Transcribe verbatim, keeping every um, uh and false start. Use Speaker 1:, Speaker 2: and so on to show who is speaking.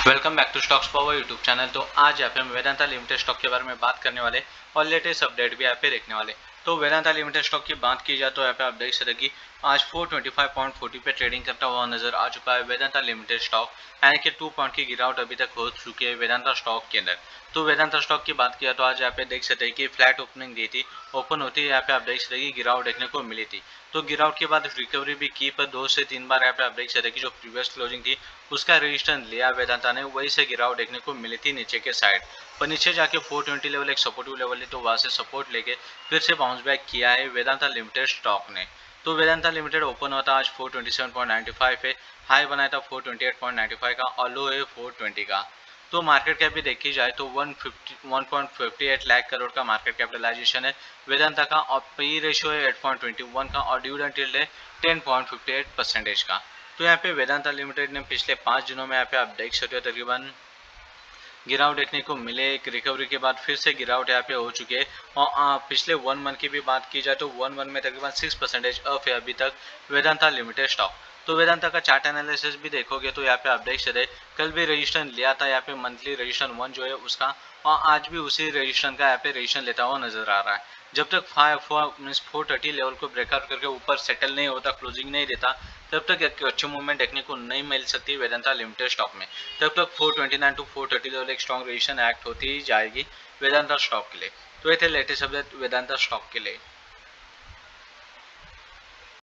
Speaker 1: Welcome back to stocks power YouTube channel. तो आज यहाँ पे हम वेदांता लिमिटेड स्टॉक के बारे में बात करने वाले और लेटेस्ट अपडेट भी यहाँ पे देखने वाले। तो वेदांता लिमिटेड स्टॉक की बात की जाए तो यहाँ पे आप देख सकते कि आज चार सौ पच्चीस पॉइंट चार ज़ीरो पे ट्रेडिंग करता हुआ नजर आ चुका है वेदांता लिमिटेड स्टॉक, यानी कि दो पॉइंट की गिरावट अभी तक हो चुकी है वेदांता स्टॉक के अंदर। तो वेदांता स्टॉक की बात किया तो आज यहाँ पे देख सकते हैं कि फ्लैट ओपनिंग दी थी, ओपन होती है यहाँ पे आप देख सकते कि गिरावट देखने को मिली थी। तो गिरावट के बाद रिकवरी भी की, पर दो से तीन बार यहाँ पे आप देख सकते कि जो प्रीवियस क्लोजिंग थी उसका रजिस्टेंस लिया वेदांता ने, वही से गिरावट देखने को मिली थी नीचे के साइड। पर नीचे जाके चार सौ बीस लेवल एक सपोर्टिव लेवल है, तो वहां से सपोर्ट लेके फिर से बाउंस बैक किया है वेदांता लिमिटेड स्टॉक ने। तो वेदांता लिमिटेड ओपन होता आज चार सौ सत्ताईस पॉइंट नौ पाँच है, हाई बनाया था चार सौ अट्ठाईस पॉइंट नौ पाँच का और लो है चार सौ बीस का। तो मार्केट कैप भी देखी जाए तो एक सौ पचास एक पॉइंट फाइव आठ लाख करोड़ का मार्केट कैपिटलाइजेशन है वेदांता का, और पी रेशियो है आठ पॉइंट दो एक का और डिविडेंड यील्ड है दस पॉइंट फाइव आठ परसेंटेज का। तो यहाँ पे वेदांता लिमिटेड ने पिछले पाँच दिनों में यहाँ पे आप देख सकते हो तकरीबन गिरावट देखने को मिले, एक रिकवरी के बाद फिर से गिरावट यहाँ पे हो चुकी है। और आ, पिछले वन मंथ की भी बात की जाए तो वन मंथ में तकरीबन सिक्स परसेंटेज अप है अभी तक वेदांता लिमिटेड स्टॉक। तो वेदांता का चार्ट एनालिसिस भी देखोगे तो यहाँ पे आप देख सकते कल भी रजिस्ट्रेशन लिया था यहाँ पे मंथली रजिस्ट्रेशन वन जो है उसका, और आज भी उसी रजिस्ट्रेशन का यहाँ पे रजिस्ट्रेशन लेता हुआ नजर आ रहा है। जब तक five four mean four thirty level को ब्रेकआउट करके ऊपर सेटल नहीं होता, क्लोजिंग नहीं देता, तब तक एक अच्छी मूवमेंट देखने को नहीं मिल सकती वेदांता लिमिटेड स्टॉक में। तब तक चार सौ उनतीस टू चार सौ तीस लेवल एक स्ट्रॉन्ग रजिस्ट्रेशन एक्ट होती ही जाएगी वेदांता स्टॉक के लिए। तो ये थे लेटेस्ट अपडेट वेदांता स्टॉक के लिए।